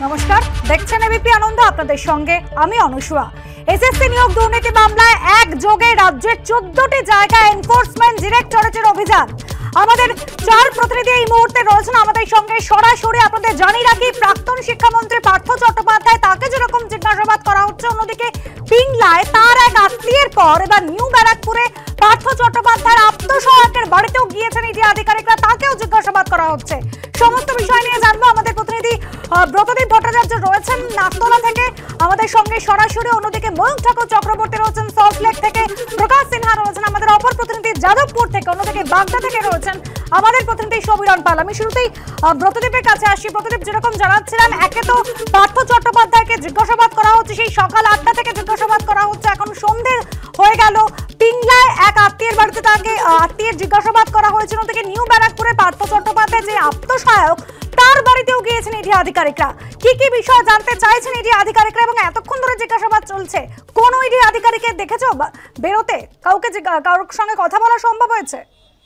নমস্কার, দেখছেন এবিপি আনন্দ, আপনাদের সঙ্গে আমি অনুসুয়া। এসএসসি নিয়োগ দুর্নীতি মামলায় একযোগে রাজ্যের 14টি জায়গায় এনফোর্সমেন্ট ডিরেক্টরেটের অভিযান। আমাদের চার প্রতিনিধি এই মুহূর্তে রয়েছেন আমাদের সঙ্গে সরাসরি। আপনাদের জানিয়ে রাখি, প্রাক্তন শিক্ষামন্ত্রী পার্থ চট্টোপাধ্যায়, তাকে যেরকম জিজ্ঞাসাবাদ করা হচ্ছে, অন্যদিকে পিংলায় তার এক আত্মীয়ের পর এবার নিউ ব্যারাকপুরে পার্থ চট্টোপাধ্যায়ের আত্মসহায়কের বাড়িতেও গিয়েছেন ইডি আধিকারিকরা, তাকেও জিজ্ঞাসাবাদ করা হচ্ছে। সমস্ত বিষয় নিয়ে জানবো। আমাদের প্রতিনিধি ব্রতদীপ ভট্টাচার্য রয়েছেন নাকতলা থেকে আমাদের সঙ্গে সরাসরি, অন্যদিকে ময়ূক ঠাকুর চক্রবর্তী রয়েছেন সল্টলেক থেকে, প্রকাশ সিনহা রয়েছেন আমাদের অপর প্রতিনিধি যাদবপুর থেকে, অন্যদিকে বাগদা থেকে রয়েছেন আমাদের প্রতিনিধি সমীরণ পাল। আমি শুরুতেই ব্রতদীপের কাছে আসি। ব্রতদীপ, যেরকম জানাচ্ছিলেন, একে তো পার্থ চট্টোপাধ্যায়কে জিজ্ঞাসাবাদ করা হচ্ছে, সেই সকাল 8টা থেকে জিজ্ঞাসাবাদ করা হচ্ছে, এখন সন্ধে হয়ে গেল। পিংলায় এক আত্মীয়ের বাড়িতে তাকে আত্মীয়ের জিজ্ঞাসাবাদ করা হয়েছিল, থেকে নিউ ব্যারাকপুরে পার্থ চট্টোপাধ্যায় যে আত্মসহায়ক, তার বাড়িতেও গিয়েছেন ইডি আধিকারিকরা। কি কি বিষয় জানতে চাইছেন ইডি আধিকারিকরা এবং এতক্ষণ ধরে জিজ্ঞাসাবাদ চলছে? কোন ইডি আধিকারিককে দেখেছো বেরোতে? কারোর সঙ্গে কথা বলা সম্ভব হয়েছে?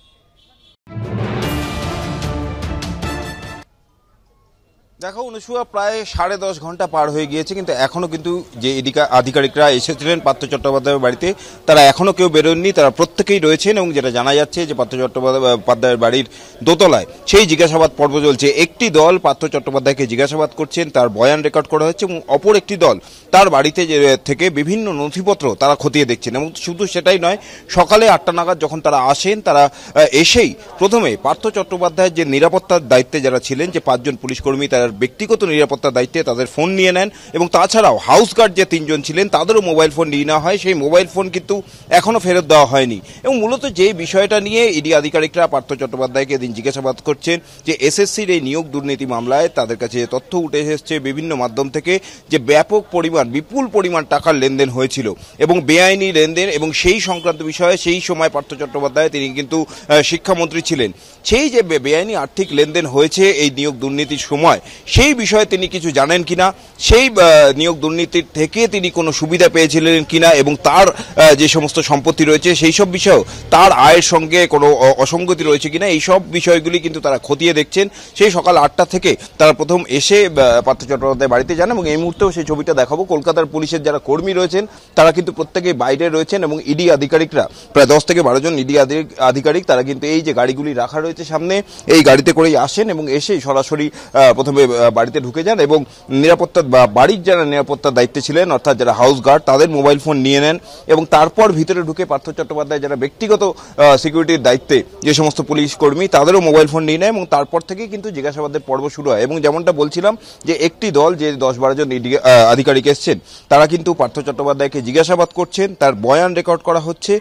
দেখো অনুসুয়া, প্রায় 10.5 ঘন্টা পার হয়ে গিয়েছে, কিন্তু এখনো কিন্তু যে ইডি আধিকারিকরা এসেছিলেন পার্থ চট্টোপাধ্যায়ের বাড়িতে, তারা এখনো কেউ বেরোননি। তারা প্রত্যেকেই রয়েছেন এবং যেটা জানা যাচ্ছে যে পার্থ চট্টোপাধ্যায়ের বাড়ির দোতলায় সেই জিজ্ঞাসাবাদ পর্ব চলছে। একটি দল পার্থ চট্টোপাধ্যায়কে জিজ্ঞাসাবাদ করছেন, তার বয়ান রেকর্ড করা হচ্ছে, এবং অপর একটি দল তার বাড়িতে থেকে বিভিন্ন নথিপত্র তারা খতিয়ে দেখছেন। এবং শুধু সেটাই নয়, সকালে 8টা নাগাদ যখন তারা আসেন, তারা এসেই প্রথমে পার্থ চট্টোপাধ্যায়ের যে নিরাপত্তার দায়িত্বে যারা ছিলেন, যে 5 জন পুলিশ কর্মী, তারা ব্যক্তিগত নিরাপত্তার দায়িত্বে তাদের ফোন নিয়ে নেন, এবং তাছাড়াও হাউস গার্ড যে 3 জন ছিলেন তাদেরও মোবাইল ফোন নিয়ে নেওয়া হয়। সেই মোবাইল ফোন কিন্তু এখনো ফেরত দেওয়া হয়নি। এবং মূলত যে বিষয়টা নিয়ে ইডি আধিকারিকরা পার্থ চট্টোপাধ্যায়কে এদিন জিজ্ঞাসাবাদ করছেন, যে এসএসসির এই নিয়োগ দুর্নীতি মামলায় তাদের কাছে তথ্য উঠে এসেছে বিভিন্ন মাধ্যম থেকে, যে ব্যাপক পরিমাণ, বিপুল পরিমাণ টাকার লেনদেন হয়েছিল এবং বেআইনি লেনদেন, এবং সেই সংক্রান্ত বিষয়ে সেই সময় পার্থ চট্টোপাধ্যায় তিনি কিন্তু শিক্ষামন্ত্রী ছিলেন। সেই যে বেআইনি আর্থিক লেনদেন হয়েছে এই নিয়োগ দুর্নীতির সময়, সেই বিষয়ে তিনি কিছু জানেন কিনা, সেই নিয়োগ দুর্নীতির থেকে তিনি কোনো সুবিধা পেয়েছিলেন কিনা, এবং তার যে সমস্ত সম্পত্তি রয়েছে সেই সব বিষয়েও তার আয়ের সঙ্গে কোনো অসঙ্গতি রয়েছে কিনা, এই সব বিষয়গুলি কিন্তু তারা খতিয়ে দেখছেন। সেই সকাল 8টা থেকে তারা প্রথম এসে পার্থ চট্টোপাধ্যায় বাড়িতে যান, এবং এই মুহূর্তেও সেই ছবিটা দেখাবো। কলকাতার পুলিশের যারা কর্মী রয়েছেন তারা কিন্তু প্রত্যেকেই বাইরে রয়েছেন, এবং ইডি আধিকারিকরা প্রায় 10 থেকে 12 জন ইডি আধিকারিক, তারা কিন্তু এই যে গাড়িগুলি রাখা রয়েছে সামনে, এই গাড়িতে করেই আসেন এবং এসেই সরাসরি প্রথমে বাড়িতে ঢুকে যান, এবং নিরাপত্তা বা বাড়ির যারা নিরাপত্তার দায়িত্বে ছিলেন, অর্থাৎ যারা হাউস গার্ড, তাদের মোবাইল ফোন নিয়ে নেন, এবং তারপর ভিতরে ঢুকে পার্থ চট্টোপাধ্যায় যারা ব্যক্তিগত সিকিউরিটির দায়িত্বে যে সমস্ত পুলিশ কর্মী, তাদেরও মোবাইল ফোন নিয়ে নেয়, এবং তারপর থেকেই কিন্তু জিজ্ঞাসাবাদের পর্ব শুরু হয়। এবং যেমনটা বলছিলাম, যে একটি দল, যে 10-12 জন আধিকারিক এসছেন, তারা কিন্তু পার্থ চট্টোপাধ্যায়কে জিজ্ঞাসাবাদ করছেন, তার বয়ান রেকর্ড করা হচ্ছে,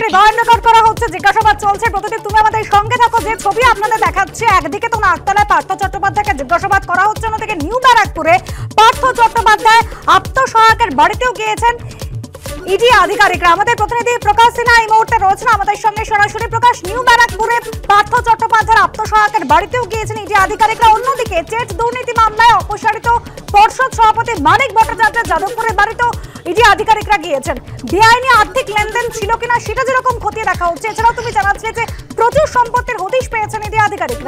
জিজ্ঞাসাবাদ চলছে। প্রতিদিন তুমি আমাদের সঙ্গে থাকো। যে ছবি আপনাদের দেখাচ্ছে, একদিকে তো নাকতলায় পার্থ চট্টোপাধ্যায়কে জিজ্ঞাসাবাদ করা হচ্ছে, অন্যদিকে নিউ ব্যারাকপুরে পার্থ চট্টোপাধ্যায় আত্মসহায়কের বাড়িতেও গিয়েছেন ইডি আধিকারিকরা। আমাদের প্রতিনিধি প্রকাশ সিনহা এই মুহূর্তে রয়েছেন আমাদের সঙ্গে সরাসরি। প্রকাশ, নিউ ব্যারাকপুরে পার্থ চট্টোপাধ্যায়ের আত্মসহায়কের বাড়িতেও গিয়েছেন ইডি আধিকারিকরা, অন্যদিকে চেট দুর্নীতি মামলায় অপসারিত পর্ষদ সভাপতি মানিক ভট্টাচার্যের যাদবপুরের বাড়িতেও ইডি আধিকারিকরা গিয়েছেন। বেআইনি আর্থিক লেনদেন ছিল কিনা সেটা যেরকম খতিয়ে দেখা হচ্ছে, এছাড়াও তুমি জানাচ্ছিলে যে প্রচুর সম্পত্তির হদিশ পেয়েছেন ইডি আধিকারিকরা।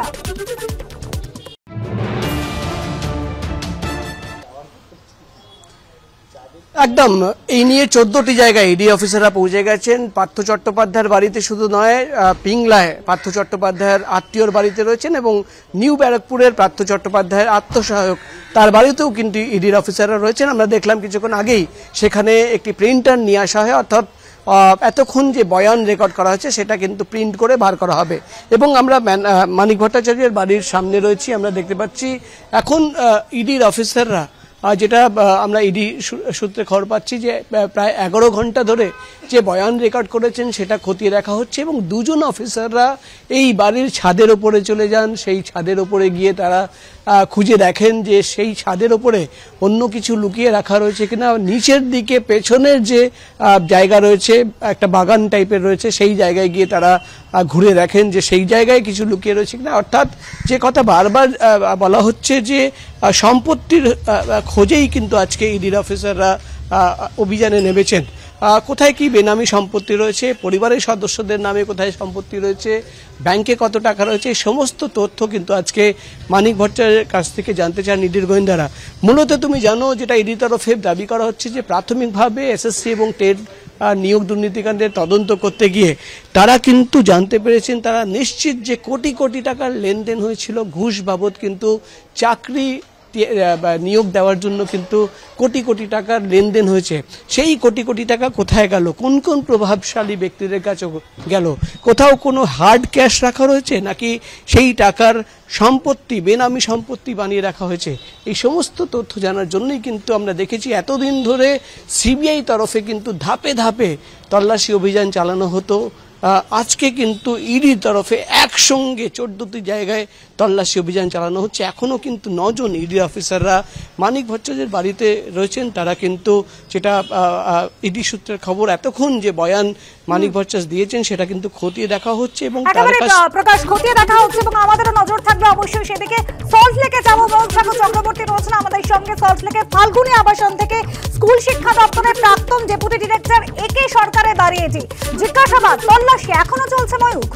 একদম, এই নিয়ে 14টি জায়গায় ইডি অফিসাররা পৌঁছে গেছেন। পার্থ চট্টোপাধ্যায়ের বাড়িতে শুধু নয়, পিংলায় পার্থ চট্টোপাধ্যায়ের আত্মীয়র বাড়িতে রয়েছেন, এবং নিউ ব্যারাকপুরের পার্থ চট্টোপাধ্যায়ের আত্মসহায়ক, তার বাড়িতেও কিন্তু ইডির অফিসাররা রয়েছেন। আমরা দেখলাম কিছুক্ষণ আগেই সেখানে একটি প্রিন্টার নিয়ে আসা হয়, অর্থাৎ এতক্ষণ যে বয়ান রেকর্ড করা হয়েছে সেটা কিন্তু প্রিন্ট করে বার করা হবে। এবং আমরা মানিক ভট্টাচার্যের বাড়ির সামনে রয়েছি, আমরা দেখতে পাচ্ছি এখন ইডির অফিসাররা, যেটা আমরা ইডি সূত্রে খবর পাচ্ছি, যে প্রায় 11 ঘন্টা ধরে যে বয়ান রেকর্ড করেছেন সেটা খতিয়ে দেখা হচ্ছে, এবং 2 জন অফিসাররা এই বাড়ির ছাদের ওপরে চলে যান। সেই ছাদের ওপরে গিয়ে তারা খুঁজে দেখেন যে সেই ছাদের ওপরে অন্য কিছু লুকিয়ে রাখা রয়েছে কিনা। নিচের দিকে পেছনের যে জায়গা রয়েছে, একটা বাগান টাইপের রয়েছে, সেই জায়গায় গিয়ে তারা ঘুরে দেখেন যে সেই জায়গায় কিছু লুকিয়ে রয়েছে কিনা। অর্থাৎ যে কথা বারবার বলা হচ্ছে, যে সম্পত্তির খোঁজেই কিন্তু আজকে ইডির অফিসাররা অভিযানে নেমেছেন। কোথায় কি বেনামি সম্পত্তি রয়েছে, পরিবারের সদস্যদের নামে কোথায় সম্পত্তি রয়েছে, ব্যাংকে কত টাকা রয়েছে, এই সমস্ত তথ্য কিন্তু আজকে মানিক ভট্টাচার্যের কাছ থেকে জানতে চান ইডির গোয়েন্দারা। মূলত তুমি জানো, যেটা ইডির তরফে দাবি করা হচ্ছে যে প্রাথমিকভাবে এসএসসি এবং টেট নিয়োগ দুর্নীতিকাণ্ডের তদন্ত করতে গিয়ে তারা কিন্তু জানতে পেরেছেন, তারা নিশ্চিত যে কোটি কোটি টাকার লেনদেন হয়েছিল ঘুষ বাবদ, কিন্তু চাকরি নিয়োগ দেওয়ার জন্য কিন্তু কোটি কোটি টাকার লেনদেন হয়েছে। সেই কোটি কোটি টাকা কোথায় গেল, কোন কোন প্রভাবশালী ব্যক্তিদের কাছে গেল, কোথাও কোনো হার্ড ক্যাশ রাখা রয়েছে নাকি সেই টাকার সম্পত্তি বেনামি সম্পত্তি বানিয়ে রাখা হয়েছে, এই সমস্ত তথ্য জানার জন্যই কিন্তু আমরা দেখেছি এতদিন ধরে সিবিআই তরফে কিন্তু ধাপে ধাপে তল্লাশি অভিযান চালানো হতো। আজকে কিন্তু ইডির তরফে একসঙ্গে 14টি জায়গায় তল্লাশি অভিযান চালানো হচ্ছে। এখনও কিন্তু 9 জন ইডি অফিসাররা মানিক ভট্টাচার্যের বাড়িতে রয়েছেন। তারা কিন্তু, যেটা ইডি সূত্রের খবর, এতক্ষণ যে বয়ান মানিক ভট্টাচার্য দিয়েছেন সেটা কিন্তু খতিয়ে দেখা হচ্ছে এবং প্রকাশ খতিয়ে দেখা হচ্ছে এবং আমাদেরও নজর থাকবে অবশ্যই সেদিকে। সল্টলেকে যাবো, চক্রবর্তী রয়েছেন আমাদের সঙ্গে। সল্টলেকে ফাল্গুনী আবাসন থেকে স্কুল শিক্ষা দপ্তরের প্রাক্তন ডেপুটি ডিরেক্টর একে সরকারের বাড়ি এটি জিজ্ঞাসাবাদ, তল্লাশি এখনো চলছে ময়ূখ।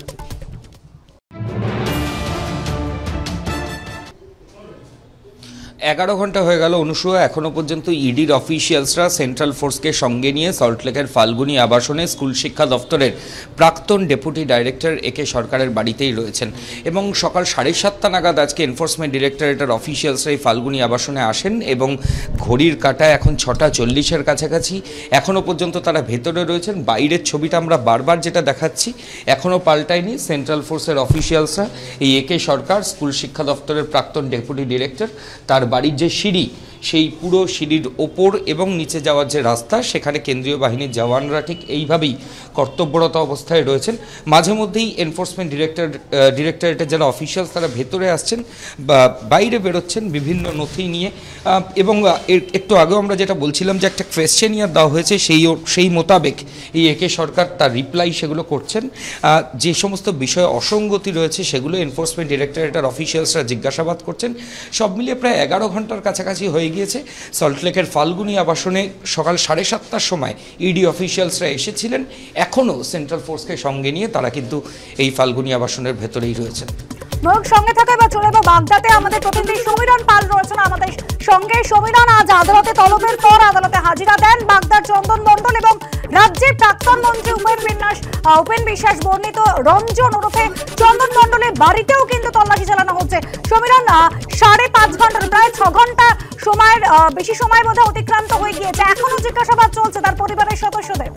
11 ঘন্টা হয়ে গেল অনুসূয়া, এখনো পর্যন্ত ইডির অফিসিয়ালসরা সেন্ট্রাল ফোর্সকে সঙ্গে নিয়ে সল্টলেকের ফাল্গুনী আবাসনে স্কুল শিক্ষা দপ্তরের প্রাক্তন ডেপুটি ডাইরেক্টর একে সরকারের বাড়িতেই রয়েছেন এবং সকাল 7:30 নাগাদ আজকে এনফোর্সমেন্ট ডিরেক্টরেটের অফিসিয়ালসরা এই ফাল্গুনী আবাসনে আসেন এবং ঘড়ির কাঁটায় এখন 6:40-এর কাছাকাছি। এখনও পর্যন্ত তারা ভেতরে রয়েছেন। বাইরের ছবিটা আমরা বারবার যেটা দেখাচ্ছি, এখনও পাল্টায়নি। সেন্ট্রাল ফোর্সের অফিসিয়ালসরা এই একে সরকার স্কুল শিক্ষা দপ্তরের প্রাক্তন ডেপুটি ডিরেক্টর, তার বাড়ির যে সিঁড়ি, সেই পুরো সিঁড়ির ওপর এবং নিচে যাওয়ার যে রাস্তা, সেখানে কেন্দ্রীয় বাহিনীর জওয়ানরা ঠিক এইভাবেই কর্তব্যরত অবস্থায় রয়েছেন। মাঝে মধ্যেই এনফোর্সমেন্ট ডিরেক্টরেটের যারা অফিসিয়ালস তারা ভেতরে আসছেন বা বাইরে বেরোচ্ছেন বিভিন্ন নথি নিয়ে। এবং একটু আগেও আমরা যেটা বলছিলাম যে একটা কোয়েশ্চেনিয়ার দেওয়া হয়েছে, সেই মোতাবেক এই একে সরকার তার রিপ্লাই সেগুলো করছেন। যে সমস্ত বিষয়ে অসঙ্গতি রয়েছে সেগুলো এনফোর্সমেন্ট ডিরেক্টরেটের অফিসিয়ালসরা জিজ্ঞাসাবাদ করছেন। সব মিলিয়ে প্রায় 11 ঘন্টার কাছাকাছি হয়ে গিয়েছে। সল্টলেকের ফাল্গুনী আবাসনে সকাল 7:30-টার সময় ইডি অফিসিয়ালসরা এসেছিলেন। এখনও সেন্ট্রাল ফোর্সকে সঙ্গে নিয়ে তারা কিন্তু এই ফাল্গুনী আবাসনের ভেতরেই রয়েছেন। সঙ্গে থাকা বা চলে যাবো বাগদাতে, আমাদের প্রতিনিধি সমীরণ পাল রয়েছেন আমাদের সঙ্গে। সমীরণ, আজ আদালতে তলবের পর আদালতে হাজিরা দেন বাগদার চন্দন মণ্ডল এবং রাজ্যের প্রাক্তন মন্ত্রী উপেন বিশ্বাস বর্ণিত রঞ্জন ওরফে চন্দন মণ্ডলের বাড়িতেও কিন্তু তল্লাশি চালানো হচ্ছে। সমীরণ, 5.5 ঘন্টা, প্রায় 6 ঘন্টা সময়ের বেশি সময় বোধহয় অতিক্রান্ত হয়ে গিয়েছে, এখনো জিজ্ঞাসাবাদ চলছে তার পরিবারের সদস্যদের।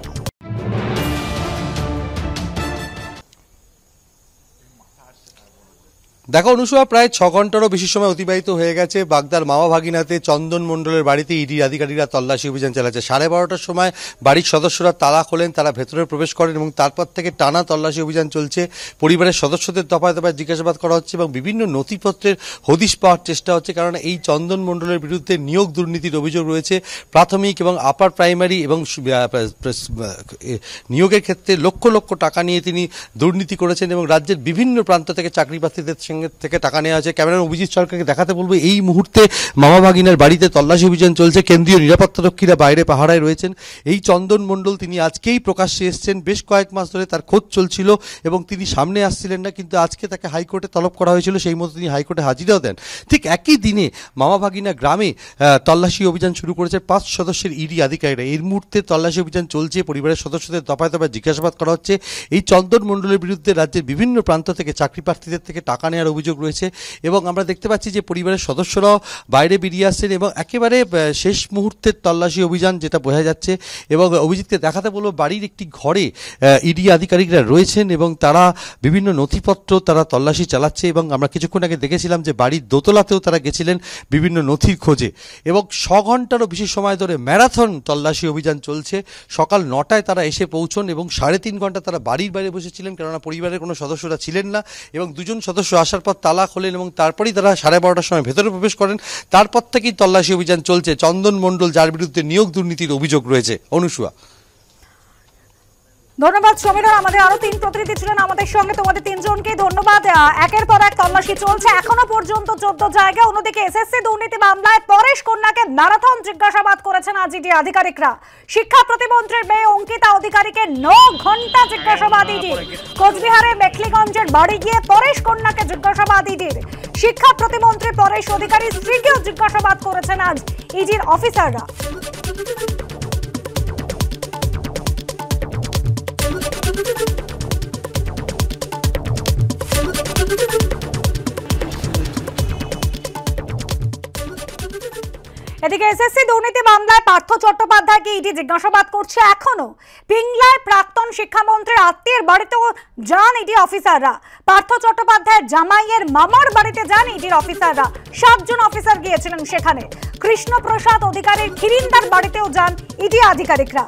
দেখো অনুসূয়া, প্রায় 6 ঘন্টারও বেশি সময় অতিবাহিত হয়ে গেছে। বাগদার মামা ভাগিনাতে চন্দন মণ্ডলের বাড়িতে ইডি আধিকারিকরা তল্লাশি অভিযান চালাচ্ছে। 12:30টার সময় বাড়ির সদস্যরা তালা খোলেন, তারা ভেতরে প্রবেশ করেন এবং তারপর থেকে টানা তল্লাশি অভিযান চলছে। পরিবারের সদস্যদের দফায় দফায় জিজ্ঞাসাবাদ করা হচ্ছে এবং বিভিন্ন নথিপত্রের হদিশ পাওয়ার চেষ্টা হচ্ছে, কারণ এই চন্দন মণ্ডলের বিরুদ্ধে নিয়োগ দুর্নীতির অভিযোগ রয়েছে। প্রাথমিক এবং আপার প্রাইমারি এবং নিয়োগের ক্ষেত্রে লক্ষ লক্ষ টাকা নিয়ে তিনি দুর্নীতি করেছেন এবং রাজ্যের বিভিন্ন প্রান্ত থেকে চাকরি প্রার্থীদের থেকে টাকা নেওয়া হয়েছে। ক্যামেরার অভিজিৎ সরকারকে দেখাতে বলবো, এই মুহূর্তে মামা ভাগিনার বাড়িতে তল্লাশি অভিযান চলছে। কেন্দ্রীয় নিরাপত্তারক্ষীরা বাইরে পাহারায় রয়েছেন। এই চন্দন মণ্ডল তিনি আজকেই প্রকাশ্যে এসেছেন। বেশ কয়েক মাস ধরে তার খোঁজ চলছিল এবং তিনি সামনে আসছিলেন না, কিন্তু আজকে তাকে হাইকোর্টে তলব করা হয়েছিল, সেই মতো তিনি হাইকোর্টে হাজিরাও দেন। ঠিক একই দিনে মামা ভাগিনা গ্রামে তল্লাশি অভিযান শুরু করেছে 5 সদস্যের ইডি আধিকারিকরা। এই মুহূর্তে তল্লাশি অভিযান চলছে, পরিবারের সদস্যদের দফায় দফায় জিজ্ঞাসাবাদ করা হচ্ছে। এই চন্দন মণ্ডলের বিরুদ্ধে রাজ্যের বিভিন্ন প্রান্ত থেকে চাকরি প্রার্থীদের থেকে টাকা নেওয়ার অভিযোগ রয়েছে এবং আমরা দেখতে পাচ্ছি যে পরিবারের সদস্যরাও বাইরে বেরিয়ে আসছেন এবং একেবারে শেষ মুহূর্তের তল্লাশি অভিযান যেটা বোঝা যাচ্ছে। এবং অভিজিৎকে দেখাতে বলবো, বাড়ির একটি ঘরে ইডি আধিকারিকরা রয়েছেন এবং তারা বিভিন্ন নথিপত্র তারা তল্লাশি চালাচ্ছে এবং আমরা কিছুক্ষণ আগে দেখেছিলাম যে বাড়ির দোতলাতেও তারা গেছিলেন বিভিন্ন নথির খোঁজে এবং 6 ঘন্টারও বেশি সময় ধরে ম্যারাথন তল্লাশি অভিযান চলছে। সকাল 9টায় তারা এসে পৌঁছন এবং 3.5 ঘন্টা তারা বাড়ির বাইরে বসেছিলেন, কেননা পরিবারের কোনো সদস্যরা ছিলেন না এবং 2 জন সদস্য আসার পর তালা খোলেন এবং তারপরেই তারা 12:30টার সময় ভেতরে প্রবেশ করেন। তারপর থেকেই তল্লাশি অভিযান চলছে চন্দন মণ্ডল, যার বিরুদ্ধে নিয়োগ দুর্নীতির অভিযোগ রয়েছে। অনুসূয়া, ধন্যবাদ সমীরন। আমাদের আরো 3 প্রতিনিধি ছিলেন আমাদের সঙ্গে, তোমাদের 3 জনকে ধন্যবাদ। একের পর এক তল্লাশি চলছে এখনো পর্যন্ত 14 জায়গায়। অন্যদিকে এসএসসি দুর্নীতি মামলায় পরেশ কন্যাকে ম্যারাথন জিজ্ঞাসাবাদ করেছেন আজ ইডি আধিকারিকরা। শিক্ষা প্রতিমন্ত্রীর মেয়ে অঙ্কিতা অধিকারীকে 9 ঘন্টা জিজ্ঞাসাবাদ ইডি। কোচবিহারের মেখলিগঞ্জের বাড়ি গিয়ে পরেশ কন্যাকে জিজ্ঞাসাবাদ ইডির। শিক্ষা প্রতিমন্ত্রী পরেশ অধিকারীর স্ত্রীকেও জিজ্ঞাসাবাদ করেছেন আজ ইডির অফিসাররা। এদিকে এসএসসি দুর্নীতি মামলায় পার্থ চট্টোপাধ্যায়কে ইডি জিজ্ঞাসাবাদ করছে এখনো। পিংলায় প্রাক্তন শিক্ষামন্ত্রীর আত্মীয়ের বাড়িতেও যান ইডি অফিসাররা। পার্থ চট্টোপাধ্যায়ের জামাইয়ের মামার বাড়িতে যান ইডির অফিসাররা। 7 জন অফিসার গিয়েছিলেন সেখানে। কৃষ্ণপ্রসাদ অধিকারীর খিরিন্দার বাড়িতেও যান ইডি আধিকারিকরা।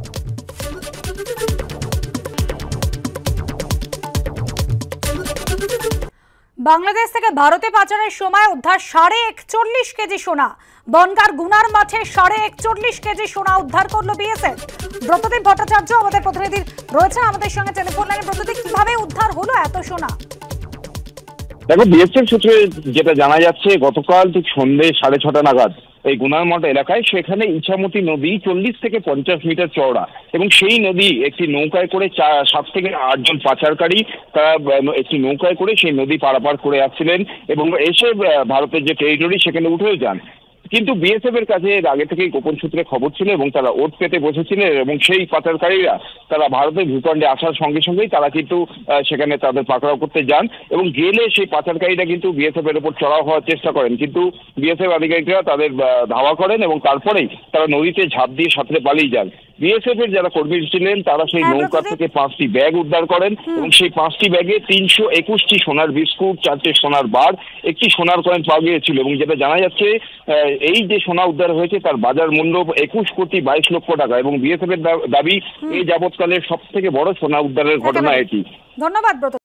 বাংলাদেশ থেকে ভারতে পাচারের সময় উদ্ধার 41.5 কেজি সোনা। বনগাঁর গুনার মাঠে 41.5 কেজি সোনা উদ্ধার করলো বিএসএফ। ব্রতদীপ ভট্টাচার্য আমাদের প্রতিনিধি রয়েছেন আমাদের সঙ্গে টেলিফোন লাইনে। ব্রতদীপ, কিভাবে উদ্ধার হলো এত সোনা? দেখো, বিএসএফ সূত্রে যেটা জানা যাচ্ছে, গতকাল ঠিক সন্ধ্যে 6:30 নাগাদ এই গুনারমঠ এলাকায় সেখানে ইছামতি নদী 40 থেকে 50 মিটার চওড়া, এবং সেই নদী একটি নৌকায় করে 7 থেকে 8 জন পাচারকারী তারা একটি নৌকায় করে সেই নদী পারাপার করে আসছিলেন এবং এসে ভারতের যে টেরিটরি সেখানে উঠেও যান। কিন্তু বিএসএফ এর কাছে এর আগে থেকেই গোপন সূত্রে খবর ছিল এবং তারা ওট পেতে বসেছিলেন, এবং সেই পাচারকারীরা তারা ভারতের ভূখণ্ডে আসার সঙ্গে সঙ্গেই তারা কিন্তু সেখানে তাদের পাকড়াও করতে যান এবং গেলে সেই পাচারকারীরা কিন্তু বিএসএফ এর উপর চড়াও হওয়ার চেষ্টা করেন। কিন্তু বিএসএফ আধিকারিকরা তাদের ধাওয়া করেন এবং তারপরেই তারা নদীতে ঝাঁপ দিয়ে সাঁতরে পালিয়ে যান। বিএসএফ এর যারা কর্মী ছিলেন তারা সেই নৌকা থেকে 5টি ব্যাগ উদ্ধার করেন এবং সেই 5টি ব্যাগে 321টি সোনার বিস্কুট, 4টে সোনার বার, একটি সোনার কয়েন পাওয়া গিয়েছিল। এবং যেটা জানা যাচ্ছে, এই যে সোনা উদ্ধার হয়েছে তার বাজার মূল্য 21,22,00,000 টাকা এবং বিএসএফ এর দাবি এই যাবৎকালের সব থেকে বড় সোনা উদ্ধারের ঘটনা এটি। ধন্যবাদ।